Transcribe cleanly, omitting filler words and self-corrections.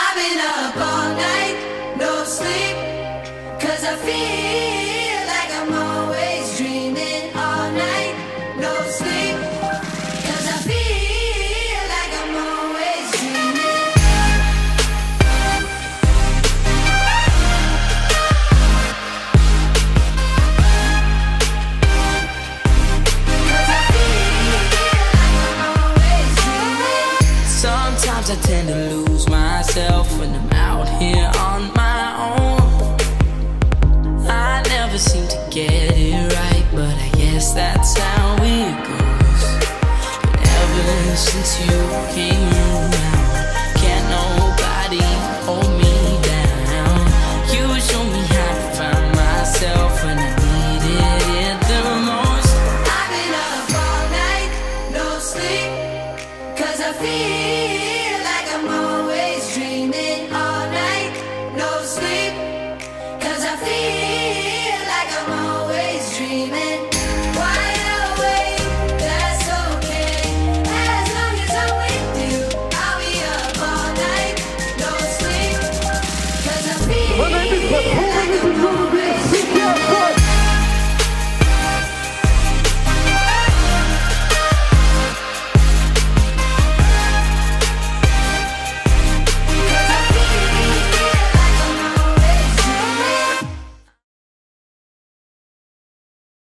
I've been up all night, no sleep, 'cause I feel like I'm always dreaming all night, no sleep, 'cause I feel like I'm always dreaming. Sometimes I tend to lose myself when I'm out here on my own. I never seem to get it right, but I guess that's how it goes. But ever since you came around, can't nobody hold me down. You show me how to find myself when I needed it the most. I've been up all night, no sleep, 'cause I feel like I'm always dreaming all night, no sleep, 'cause I feel like I'm always dreaming. Wide awake, that's okay, as long as I'm with you. I'll be up all night, no sleep, 'cause I feel